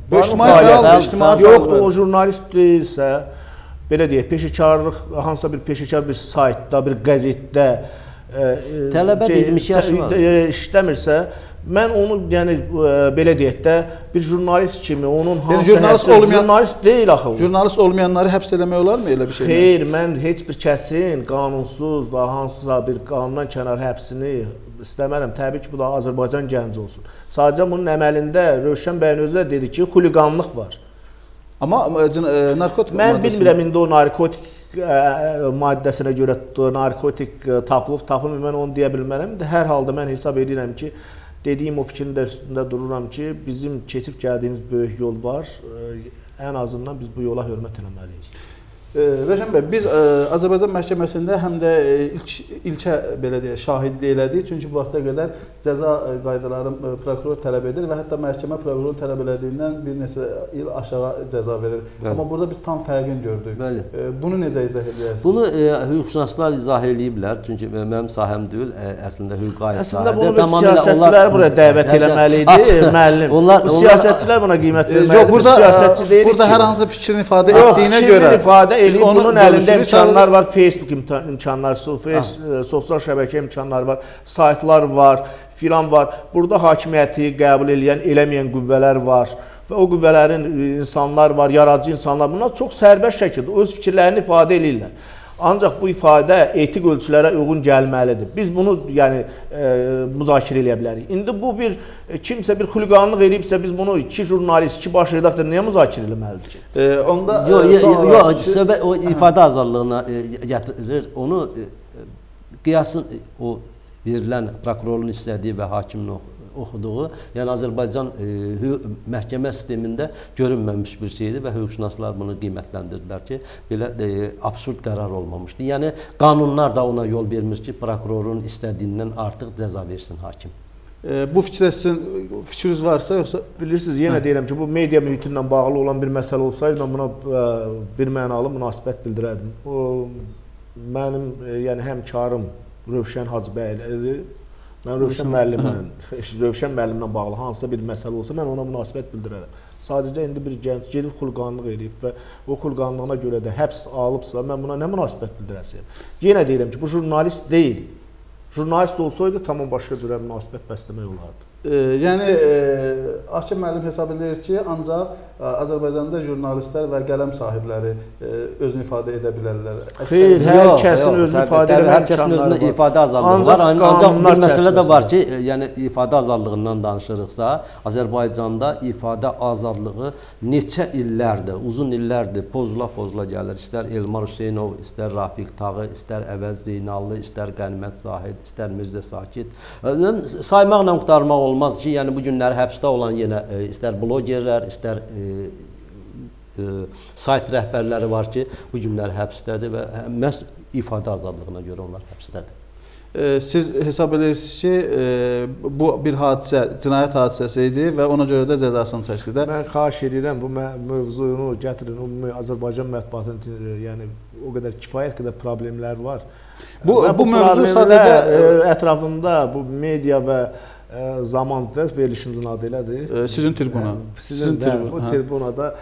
Yox, o jurnalist deyilsə, belə deyək, peşəkarlıq, hansısa bir peşəkar bir saytda, bir qəzetdə tələbə 22 yaşı var. İşləmirsə, mən onu, yəni, belə deyək də, bir jurnalist kimi, onun hansı jurnalist deyil axı. Jurnalist olmayanları həbs eləmək olarmı elə bir şey? Xeyr, mən heç bir kəsin qanunsuz və hansısa bir qanundan kənar həbsini istəmərəm. Təbii ki, bu da Azərbaycan gənci olsun. Sadəcə bunun əməlində Rövşən bəyin özü də dedi ki, xuliqanlıq var. Amma narkotik mən bilmirəm, indi o narkotik maddəsinə görə narkotik tapılıb, mən onu deyə bilmərəm. Hər halda mən hesab edirəm ki, dediyim o fikrin də üstündə dururam ki, bizim keçib gəldiyimiz böyük yol var. Ən azından biz bu yola hörmət eləməliyik. Rövşən bəy, biz Azərbaycan məhkəməsində həm də ilkə belə deyək, şahidlik elədik. Çünki bu vaxta qədər cəza qaydaları prokuror tələb edir və hətta məhkəmə prokuror tələb elədiyindən bir neçə il aşağı cəza verir. Amma burada biz tam fərqini gördük. Bunu necə izah edirsiniz? Bunu hüquqşünaslar izah eləyiblər. Çünki mənim sahəm deyil, əslində hüquq aid sahədir. Əslində bunu biz siyasətçiləri buraya dəvət eləməliydi, müəllim. Bu siyasətçilər buna qiymət verməlidir. Burada hər hansı fikrin ifadə etdiyinə görə bunun əlində imkanlar var, Facebook imkanları, sosial şəbəkə imkanları var, saytlar var, filan var. Burada hakimiyyəti qəbul edən, eləməyən qüvvələr var və o qüvvələrin insanlar var, yaradıcı insanlar. Bunlar çox sərbəst şəkildə öz fikirlərini ifadə edirlər. Ancaq bu ifadə etik ölçülərə uyğun gəlməlidir. Biz bunu yəni müzakirə eləyə bilərik. İndi bu kimsə bir xuliqanlıq edibsə, biz bunu iki jurnalist, iki baş redaktor niyə müzakirə eləməlidir ki? Yox, o ifadə azadlığına gətirir. Onu qiyasın o verilən prokurorun istədiyi və hakimin oxuduğu, yəni Azərbaycan məhkəmə sistemində görünməmiş bir şeydir və hüquqşünaslar bunu qiymətləndirdilər ki, belə absurd qərar olmamışdır. Yəni qanunlar da ona yol vermiş ki, prokurorun istədiyindən artıq cəza versin hakim. Bu fikrə sizin fikriniz varsa, yoxsa? Bilirsiniz, yenə deyirəm ki, bu media mühiti ilə bağlı olan bir məsələ olsaydı, mən buna bir mənalı münasibət bildirərdim. Mənim həmkarım Rövşən Hacıbəylidir. Mən Rövşən müəllimlə bağlı hansısa bir məsələ olsa, mən ona münasibət bildirərəm. Sadəcə indi bir gənc gedib xulqanlıq edib və o xulqanlığına görə də həbs alıbsa, mən buna nə münasibət bildirəsiyəm? Yenə deyirəm ki, bu jurnalist deyil. Jurnalist olsaydı, tamam başqa cürə münasibət bəsləmək olardı. Yəni Akif müəllim hesab edir ki, ancaq Azərbaycanda jurnalistlər və qələm sahibləri özünü ifadə edə bilərlər. Xeyr, hər kəsin özünü ifadə etmə hər kəsin özünə ifadə azadlığı var. Ancaq bir məsələ də var ki, yəni ifadə azadlığından danışırıqsa, Azərbaycanda ifadə azadlığı neçə illərdir, uzun illərdir pozula gəlir. İstər Elmar Hüseynov, istər Rafiq Tağı, istər Əvəz Zeynallı, istər Qənimət Zahid, istər Mirzə Sakit. Saymaqla qurtarmaq olmaz ki, yəni bu günləri həbsdə olan yenə istər blogerlər, istər sayt rəhbərləri var ki, bu günləri həbsdədir və məhz ifadə azadlığına görə onlar həbsdədir. Siz hesab edirsiniz ki, bu bir hadisə, cinayət hadisəsi idi və ona görə də cəzasını çəkdi də. Mən xahiş edirəm, bu mövzunu gətirin, Azərbaycan mətbuatının, yəni o qədər kifayət qədər problemlər var. Bu mövzu sadəcə ətrafında bu media və zamanda verilişinizin adı elədir. Sizin tribuna. Sizin tribunada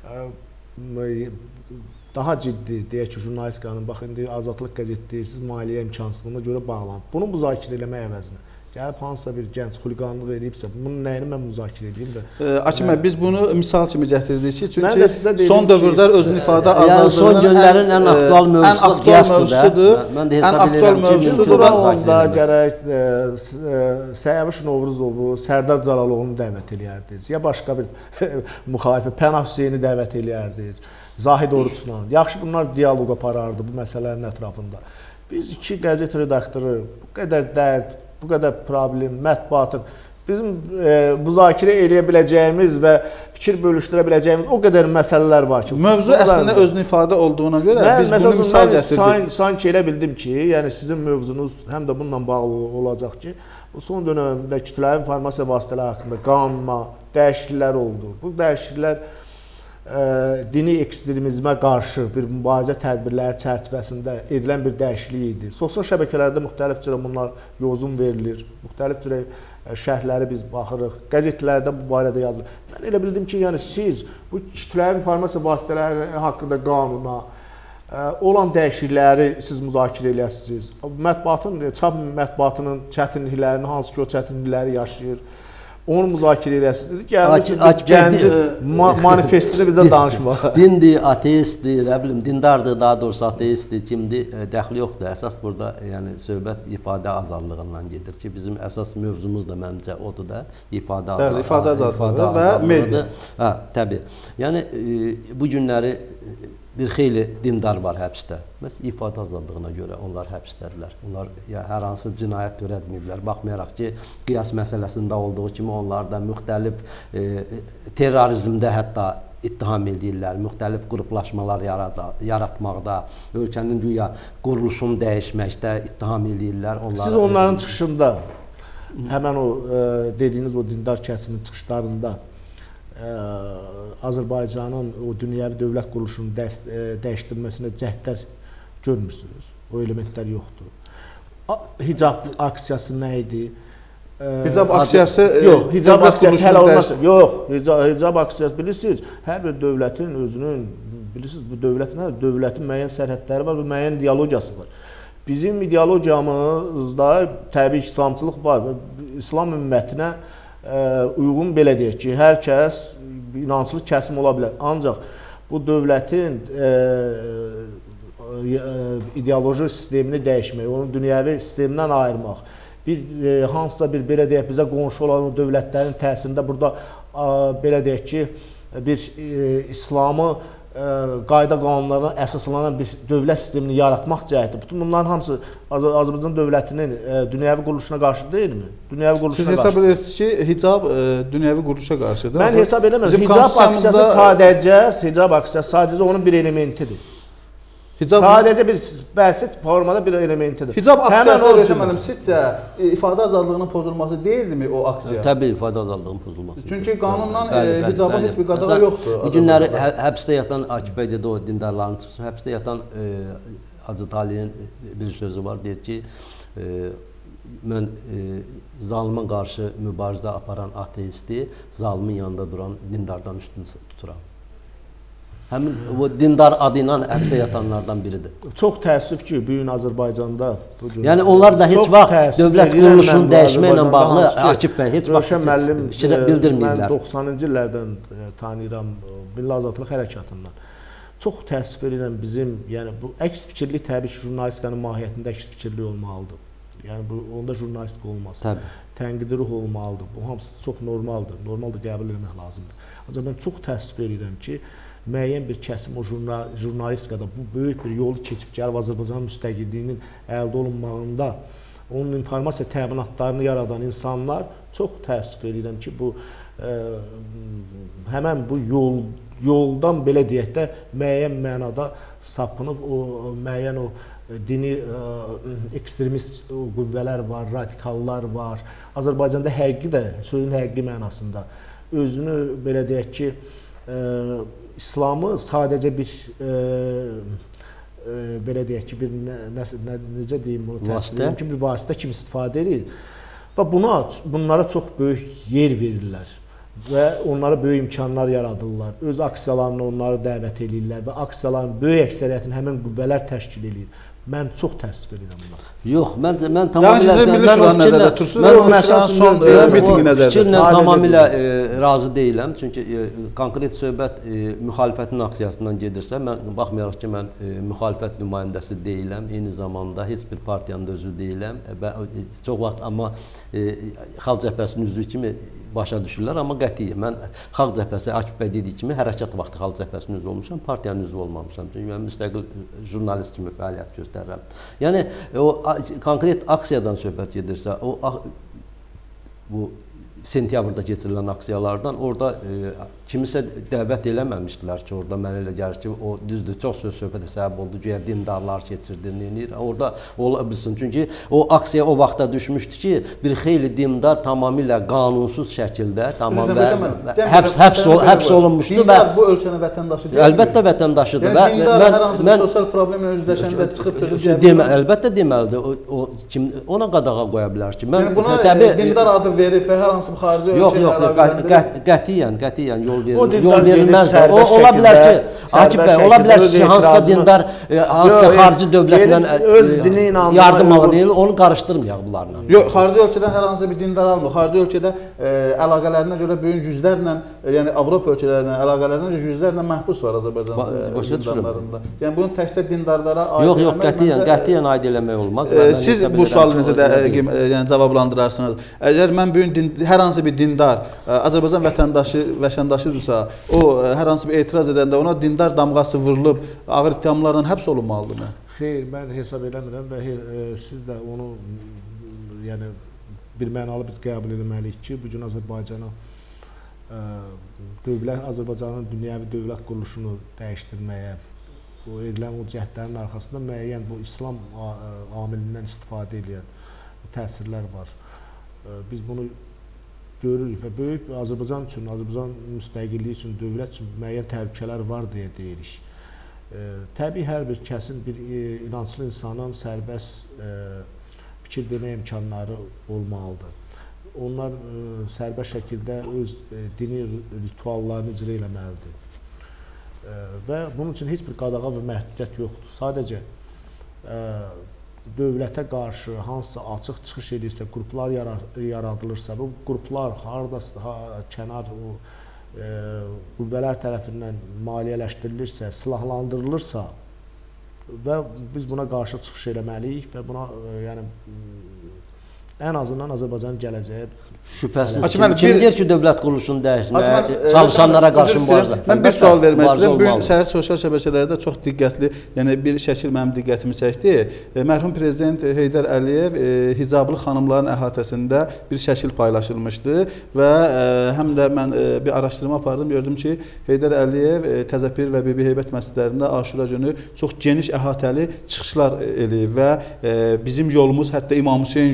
daha ciddi, deyək ki, jurnalistikanın, bax, indi Azadlıq qəzeti siz maliyyə imkansızlığına görə bağlanıb. Bunu müzakirə eləmək əvəzinə. Gəlib hansısa bir gənc xuliqanlıq edibsə, bunun nəyini mən müzakirə edeyim də. Akif müəllim, biz bunu misal kimi gətirdik ki, çünki son dövrlər özünü ifadə azadlığının son günlərin ən aktual mövzusudur. Mən də hesab edirəm ki, və onda gərək Səyavuş Novruzovu, Sərdar Calalovunu dəvət eləyərdiniz. Ya başqa bir müxalifi, Pənah Hüseyni dəvət eləyərdiniz. Zahid Oruçla. Yaxşı, bunlar diyaloq aparardı bu məsələlərin ətrafında. Biz iki qəzet redaktoru, bu qədər dərd, bu qədər problem, mətbuatın, bizim müzakirə eləyə biləcəyimiz və fikir bölüşdürə biləcəyimiz o qədər məsələlər var ki. Mövzu əslində özünü ifadə olduğuna görə biz bunu misal gətirdik. Sanki elə bildim ki, yəni sizin mövzunuz həm də bununla bağlı olacaq ki, son dönəmdə kütləvi informasiya vasitələri haqqında qanunma dəyişikliklər oldu. Bu dəyişikliklər dini ekstremizmə qarşı bir mübarizə tədbirləri çərçivəsində edilən bir dəyişiklik idi. Sosial şəbəkələrdə müxtəlif cürə bunlar yozum verilir, müxtəlif cürə şərhləri biz baxırıq, qəzetlərdə bu barədə yazılır. Mən elə bildim ki, yəni siz bu kütləvi informasiya vasitələri haqqında qanuna olan dəyişiklikləri siz müzakirə eləyəsiniz. Mətbuatın, çap mətbuatının çətinliklərini, hansı ki o çətinlikləri yaşayır, onu müzakirə eləsiniz. Gəncin manifestini bizə danışmaq. Dindir, ateistdir, nə bilim, dindardır, daha doğrusu ateistdir, kimdir, dəxli yoxdur. Əsas burada yəni söhbət ifadə azadlığından gedir ki, bizim əsas mövzumuz da məncə odur da, ifadə azadlığı. İfadə azadlığı və media. Hə, təbii. Yəni bu günləri bir xeyli dindar var həbsdə. Məhz ifadə azadlığına görə onlar həbsdədirlər. Onlar hər hansı cinayət törətməyiblər. Baxmayaraq ki, qiyas məsələsində olduğu kimi onlar da müxtəlif terrorizmdə hətta ittiham edirlər, müxtəlif qruplaşmalar yaratmaqda, ölkənin güya quruluşunu dəyişməkdə ittiham edirlər. Siz onların çıxışında, həmən o dediyiniz o dindar kəsimin çıxışlarında Azərbaycanın o dünyəvi dövlət quruluşunun dəyişdirilməsinə cəhdlər görmürsünüz. O elementlər yoxdur. Hicab aksiyası nə idi? Hicab aksiyası yox, hicab aksiyası hələ olmaz. Yox, hicab aksiyası bilirsiniz, hər bir dövlətin özünün, bilirsiniz bu dövlətin müəyyən sərhədləri var və müəyyən ideologiyası var. Bizim ideologiyamızda təbii İslamçılıq var və İslam ümmətinə uyğun belə deyək ki, hər kəs inanclıq kəsim ola bilər. Ancaq bu dövlətin ideoloji sistemini dəyişmək, onun dünyəvi sistemindən ayırmaq, hansısa bir belə deyək, bizə qonşu olan dövlətlərin təsirində burada belə deyək ki, bir İslamı qayda qanunlarına əsaslanan bir dövlət sistemini yaratmaq cəhdi. Bütün bunların hamısı Azərbaycan dövlətinin dünyəvi quruluşuna qarşı deyilmi? Dünyəvi quruluşuna qarşı. Siz hesab edirsiniz ki, hicab dünyəvi quruluşa qarşıdır. Mən hesab eləmirəm. Hicab aksiyası sadəcə onun bir elementidir. Sadəcə bir bəsit formada bir elementidir. Hicab aksiyası Rövşən müəllim, sizcə ifadə azadlığının pozulması deyildimi o aksiya? Təbii, ifadə azadlığının pozulması. Çünki qanundan hicaba heç bir qadağa yoxdur. Bu günləri həbsdə yatan, Akif bəy dedi o dindarların çıxışı, həbsdə yatan Hacı Taliyin bir sözü var, deyir ki, mən zalimə qarşı mübarizə aparan ateisti, zalimin yanında duran dindardan üstün tuturam. Həmin o dindar adı ilə həbsdə yatanlardan biridir. Çox təəssüf ki, bu gün Azərbaycanda bu gün yəni onlar da heç vaxt dövlət quruluşunu dəyişməklə bağlı Akif bəy heç vaxt fikir bildirməyiblər. Mən 90-cı illərdən tanıyıram Milli Azadlıq hərəkatından. Çox təəssüf edirəm bizim, yəni bu əks fikirlik təbii ki, jurnalistikanın mahiyyətində əks fikirlik olmalıdır. Yəni bu onda jurnalistika olmaz. Tənqidi ruh olmalıdır. Bu hamısı çox normaldır. Normaldır qəbul etmək lazımdır. Ancaq mən çox təəssüf edirəm ki, müəyyən bir kəsim o jurnalistikada bu böyük bir yolu keçib gəlib Azərbaycanın müstəqilliyinin əldə olunmağında onun informasiya təminatlarını yaradan insanlar çox təəssüf edirəm ki, bu həmən bu yoldan belə deyək də müəyyən mənada sapınıb o müəyyən o dini ekstremist qüvvələr var, radikallar var. Azərbaycanda həqiqi də, sözün həqiqi mənasında özünü belə deyək ki, İslamı sadəcə bir belə deyək ki, bir necə deyim bunu təsvir edeyim ki, bir vasitə kimi istifadə edir və bunlara çox böyük yer verirlər və onlara böyük imkanlar yaradırlar. Öz aksiyalarını onları dəvət edirlər və aksiyaların böyük əksəriyyətini həmin qüvvələr təşkil edir. Mən çox təəssüf edirəm buna. Yox, mən tamamilə fikirlə tamamilə razı deyiləm. Çünki konkret söhbət müxalifətin aksiyasından gedirsə, mən baxmayaraq ki, mən müxalifət nümayəndəsi deyiləm, eyni zamanda heç bir partiyanın da özü deyiləm. Çox vaxt amma Xalq Cəbhəsinin üzvü kimi başa düşürlər, amma qətiyyən mən Xalq Cəbhəsi, Akif bəy dediyi kimi hərəkat vaxtı Xalq Cəbhəsinin üzvü olmuşam, partiyanın üzvü olmamışam. Çünki mən müstəqil jurnalist kimi fəaliyyət göstərirəm. Yəni o konkret aksiyadan söhbət gedirsə, bu sentyabrda keçirilən aksiyalardan orada kimisə dəvət eləməmişdilər ki, orada mənə elə gəlir ki, o düzdür, çox söhbətə səbəb oldu, güya dindarlar keçirdi, neyir. Orada ola bilsin, çünki o aksiya o vaxtda düşmüşdü ki, bir xeyli dindar tamamilə qanunsuz şəkildə həbs olunmuşdu. Dindar bu ölkənin vətəndaşı deyil mi? Əlbəttə vətəndaşıdır. Dindar hər hansı bir sosial problemlə üzləşəndə çıxıb sözü əlbəttə deməlidir. Ona qadağa qoya bilər ki, buna dindar adı verib və hər hansı bir xarici ölkə qətiyyən yol verilməzdir. Ola bilər ki, Akif bəy, ola bilər ki, hansısa dindar, hansısa xarici dövlətlə yardım alır, onu qarışdırmayaq bunlarla. Yox, xarici ölkədən hər hansı bir dindar almır. Xarici ölkədə əlaqələrinə görə böyük yüzlərlə, yəni Avropa ölkələrinə əlaqələrinə görə yüzlərlə məhbus var Azərbaycan dindarlarında. Yəni bunu təkcə dindarlara aid eləmək... Yox, qətiyyən aid eləmək olmaz. Siz bu sualı necə cavablandırarsınız? Əgər mən hər hansı bir dindar Azərbaycan vətəndaşıdırsa, o hər hansı bir etiraz edəndə ona dindar damğası vurulub, ağır ittihamlarla həbs olunmalıdırmı? Xeyr, mən hesab eləmirəm və siz də onu bir mənalı biz qəbul etməliyik ki, bugün Azərbaycana Azərbaycanın dünyəvi dövlət quruluşunu dəyişdirməyə, edilən o cəhdlərin arxasında müəyyən bu İslam amilindən istifadə edən təsirlər var. Biz bunu görürük və böyük Azərbaycan üçün, Azərbaycan müstəqilliyi üçün, dövlət üçün müəyyən təhlükələr var deyə deyirik. Təbii hər bir kəsin, bir inanclı insanın sərbəst fikir demək imkanları olmalıdır. Onlar sərbəst şəkildə öz dini rituallarını icra eləməlidir. Və bunun üçün heç bir qadağa və məhdudiyyət yoxdur. Sadəcə dövlətə qarşı hansısa açıq çıxış edirsə, qruplar yaradılırsa, bu qruplar haradasa kənar qüvvələr tərəfindən maliyyələşdirilirsə, silahlandırılırsa və biz buna qarşı çıxış eləməliyik və buna ən azından Azərbaycanın gələcəyi şübhəsiz. Kim deyir ki, dövlət quruluşunu dəyişməyə çalışanlara qarşı mübarizə? Mən bir sual vermək istəyirəm. Bu gün səhər sosial şəbəkələrdə çox diqqətli, yəni bir şəkil mənim diqqətimi çəkdi. Mərhum Prezident Heydər Əliyev hicablı xanımların əhatəsində bir şəkil paylaşılmışdı və həm də mən bir araşdırma apardım, gördüm ki, Heydər Əliyev Təzəpir və Bibi Heybət məscidlərində Aşura günü çox geniş əhatəli çıxışlar eləyib və bizim yolumuz hətta İmam Hüseyn yoludur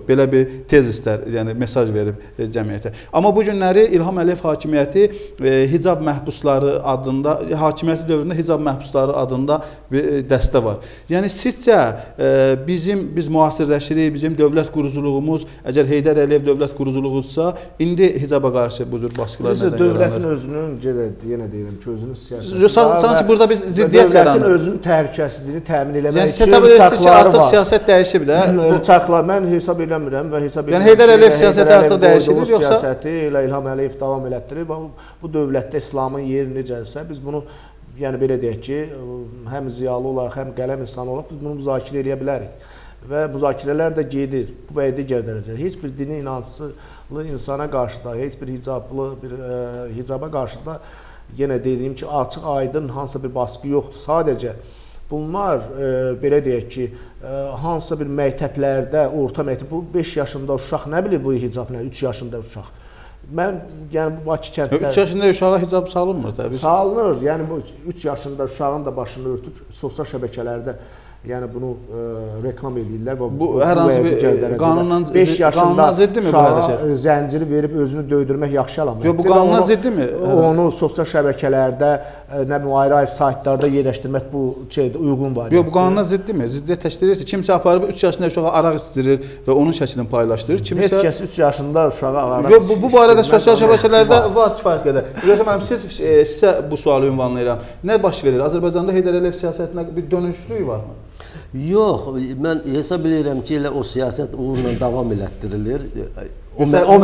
Belə bir tezislər, yəni mesaj verib cəmiyyətə. Amma bu günləri İlham Əliyev hakimiyyəti hicab məhbusları adında, hakimiyyəti dövründə hicab məhbusları adında bir dəstə var. Yəni sizcə biz müasirləşirik, bizim dövlət quruculuğumuz, əgər Heydər Əliyev dövlət quruculuğudursa, indi hicaba qarşı bu cür baskılar nədən yaranır? Dövlətin özünün, yenə deyirəm ki, özünün siyasəti. Sanki burada biz ziddiyyət yaranır. Dövlətin özünün təhlükəsizliyini təmin eləmək üçün hesab edirsiniz ki, artıq siyasət dəyişib də. Mən hesab eləmirəm və hesab edirəm. Yəni Heydər Əliyev siyasəti artıq dəyişilir, yoxsa siyasəti ilə İlham Əliyev davam elətdirir. Bu dövlətdə İslamın yeri necədirsə, biz bunu, yəni belə deyək ki, həm ziyalı olaraq, həm qələm insanı olaraq biz bunu müzakirə edə bilərik. Və müzakirələr də gedir bu və digər dərəcədə. Heç bir dini inanclı insana qarşı da, heç bir hicaba qarşı da yenə dediyim ki, açıq, aydın hansısa bir baskı yoxdur. Sadəcə bunlar, belə deyək ki, hansısa bir məktəblərdə, orta məktəb, bu 5 yaşında uşaq nə bilir bu hicab nə, 3 yaşında uşaq. Mən, yəni bu Bakı kəndlər... 3 yaşında uşağa hicab salınmır təbii. Salınır, yəni bu 3 yaşında uşağın da başını örtüb sosial şəbəkələrdə yəni bunu reklam edirlər. Bu hər hansı bir qanunla 5 yaşında ziddimi bu hərəkət? Zənciri verib özünü döydürmək yaxşı əlamətdir. Yox, bu qanunla ziddimi? Onu sosial şəbəkələrdə, nə bilim, ayrı-ayrı saytlarda yerləşdirmək bu uyğun var. Yox, bu qanunla ziddimi? Ziddiyyət təşkil edir. Kimsə aparıb 3 yaşında uşağa araq istirir və onun şəklini paylaşdırır. Heç kəs 3 yaşında uşağa araq Yox, bu barədə sosial şəbəkələrdə var kifayət qədər. Röşən müəllim, sizə bu sualı ünvanlayıram. Nə baş verir? Azərbaycanda Heydər Əliyev siyasətinə bir dönüşlük varmı? Yox, mən hesab edirəm ki, elə o siyasət uğurla davam elətdirilir. O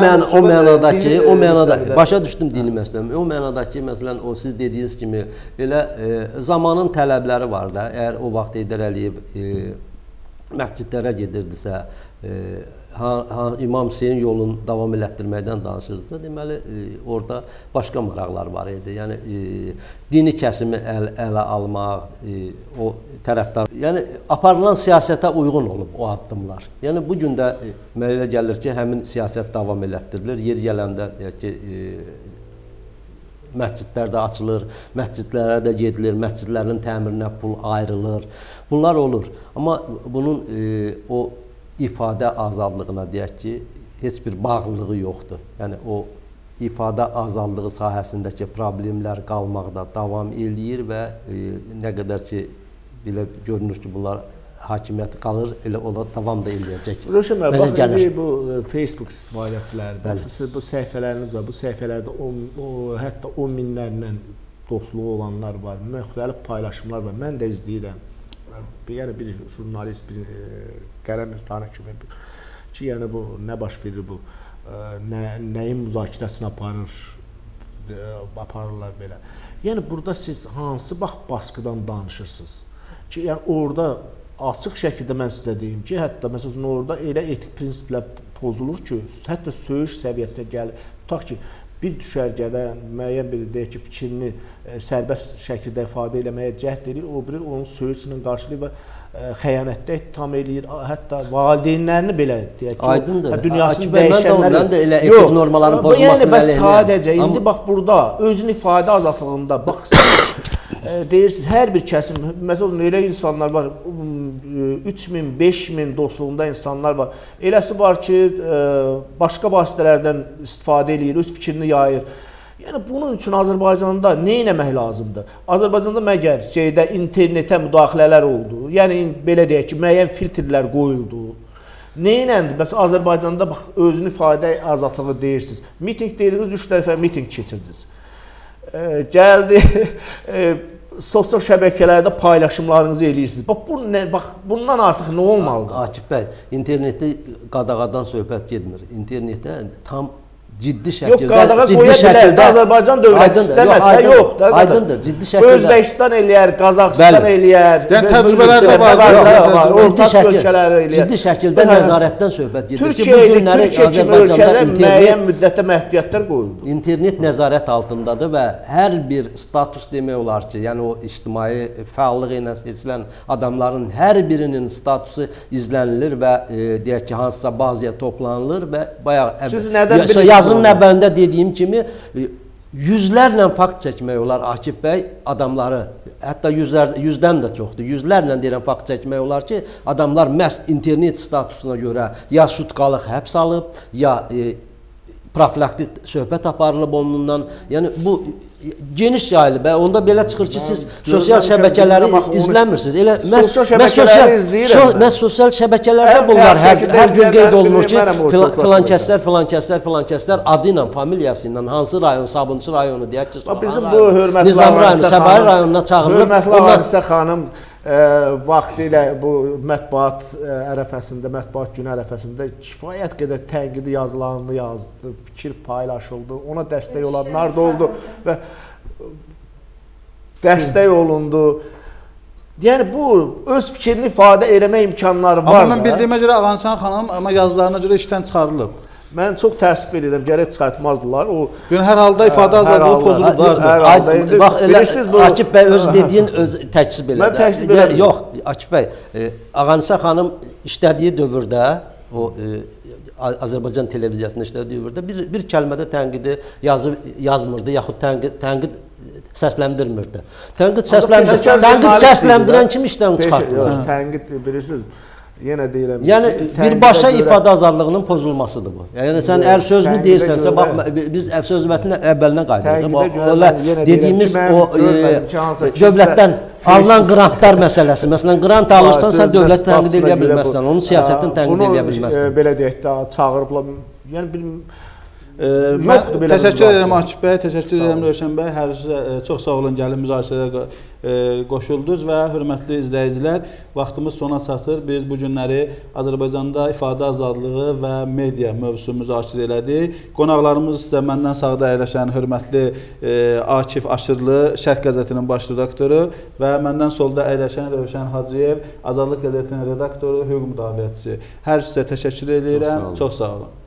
mənada başa düşdüm dini məsələn. O mənadakı məsələn o siz dediyiniz kimi elə zamanın tələbləri var da. Əgər o vaxt Heydər Əliyev məscidlərə gedirdisə, İmam Hüseyin yolunu davam elətdirməkdən danışırdısa, deməli orada başqa maraqlar var idi. Yəni dini kəsimi ələ almaq, o tərəfdar, yəni aparılan siyasətə uyğun olub o addımlar. Yəni bu gün də mənə elə gəlir ki, həmin siyasət davam elətdirilir. Yer gələndə deyək ki, məscidlər də açılır, məscidlərə də gedilir, məscidlərin təmirinə pul ayrılır. Bunlar olur. Amma bunun o ifadə azadlığına deyək ki, heç bir bağlılığı yoxdur. Yəni o ifadə azadlığı sahəsindəki problemlər qalmaqda davam eləyir və nə qədər ki, belə görünür ki, bunlar hakimiyyət qalır, elə o da davam da eləyəcək. Röşən müəllim, bax, bu Facebook istifadəçiləri, siz bu səhifələriniz var, bu səhifələrdə hətta 10 minlərlə dostluğu olanlar var, müxtəlif paylaşımlar var, mən də izləyirəm. Yəni bir jurnalist, bir qələm insanı kimi ki, yəni bu nə baş verir bu, nəyin müzakirəsini aparırlar belə. Yəni burada siz hansı baskıdan danışırsınız ki, yəni orada açıq şəkildə mən sizə deyim ki, hətta məsələn orada elə etik prinsiplər pozulur ki, hətta söyüş səviyyəsinə gəlir. Tutaq ki, bir düşərgədə müəyyən bir deyək ki, fikrini sərbəst şəkildə ifadə eləməyə cəhd edir, o biri onun söyüşünün qarşılığı və xəyanətdə ittiham eləyir, hətta valideynlərini belə deyək ki, aydındır. Dünyasını dəyişənlər. Mən də elə etik normalların pozulmasını əleyhinəyəm. Sadəcə, indi bax burada, özün ifadə azadlığında, bax, deyirsiniz, hər bir kəsim, məsələn, elə insanlar var, 3000, 5000 dostluğunda insanlar var. Eləsi var ki, başqa vasitələrdən istifadə eləyir, öz fikrini yayır. Yəni, bunun üçün Azərbaycanda nə etmək lazımdır? Azərbaycanda məgər internetə müdaxilələr oldu, yəni, belə deyək ki, müəyyən filtrlər qoyuldu. Nə etəndir? Məsələn, Azərbaycanda özünü ifadə azadlığı deyirsiniz. Miting deyirsiniz, 3 dəfə miting keçirdiniz. Gəldi, sosial şəbəkələrdə paylaşımlarınızı eləyirsiniz. Bax, bundan artıq nə olmalıdır? Akif bəy, internetdə qadağadan söhbət getmir. İnternetdə tam ciddi şəkildə... Yox, qadağa qoya bilər, Azərbaycan dövləti istəməsə, yox. Aydındır, ciddi şəkildə... Özbəkistan eləyər, Qazaxıstan eləyər... Təcrübələr də var. Ciddi şəkildə nəzarətdən söhbət gedir ki, Türkiyə kimi ölkədə müəyyən müddətdə məhdudiyyətlər qoyuldu. İnternet nəzarət altındadır və hər bir status demək olar ki, yəni o ictimai fəallıq ilə seçilən adamların hər birinin statusu izlənilir və deyək ki, hansısa bazaya toplanılır və bayaq... Siz nədən bilirsiniz? Yazının əvvəlində dediyim kimi, yüzlərlə fakt çəkmək olar Akif bəy adamları, hətta yüzdən də çoxdur, yüzlərlə deyirəm fakt çəkmək olar ki, adamlar məhz internet statusuna görə ya sutkalıq həbs alıb, ya profilaktik söhbət aparılıb onundan. Yəni bu geniş yayılıb. Onda belə çıxır ki, siz sosial şəbəkələri izləmirsiniz. Elə məhz sosial şəbəkələrdə bunlar hər gün qeyd olunur ki, filan kəslər adı ilə, familiyası ilə, hansı rayon, Sabunçu rayonu deyək ki, bizim bu hörmətli Nizam rayonu, Səbail rayonuna çağırılıb. Hörmətli Hadisə xanım vaxtilə bu mətbuat ərəfəsində, mətbuat günü ərəfəsində kifayət qədər tənqidi yazılarını yazdı, fikir paylaşıldı, ona dəstək olanlar da oldu və dəstək olundu. Yəni bu öz fikrini ifadə eləmə imkanları var. Amma mən bildiyimə görə Ağanistan xanım yazılarına görə işdən çıxarılıb. Mən çox təəssüf edirəm, gərək çıxartmazdılar. Yəni hər halda ifadə azadlığı pozulublardı. Bax, elə Akif bəy öz dediyin təkzib elədi. Mən təkzib elədim. Yox, Akif bəy, Ağanistan xanım işlədiyi dövrdə, o Azərbaycan televiziyasında işlədiyi dövrdə bir kəlmədə tənqidi yazmırdı, yaxud tənqid səsləndirmirdi. Tənqid səsləndirən kim işdən çıxartdılar? Tənqid bilirsiniz. Yenə deyirəm. Yəni birbaşa ifadə azadlığının pozulmasıdır bu. Yəni sən əgər sözünü deyirsənsə, bax biz sözünün əvvəlinə qayıdırıq. Dediyimiz o dövlətdən alınan qrantlar məsələsi. Məsələn, qrant alırsan, sən dövlət tənqid edə bilməzsən, onun siyasətini tənqid edə bilməzsən. Belə deyək də, çağırıblar. Yəni bilmirəm. Təşəkkür edirəm Akif bəy, təşəkkür edirəm Rövşən bəy. Hər çox sağ olun, gəlin müzakirəyə qoşuldunuz və hörmətli izləyicilər, vaxtımız sona çatır. Biz bu günləri Azərbaycanda ifadə azadlığı və media mövzusu müzakirə elədik. Qonaqlarımız isə məndən sağda əyləşən hörmətli Akif Aşırlı, Şərq qəzetinin baş redaktoru və məndən solda əyləşən Rövşən Hacıyev, Azadlıq qəzetinin redaktoru, hüquq müdafiəçisi. Hər sizə təşəkkür edirəm. Çox sağ olun.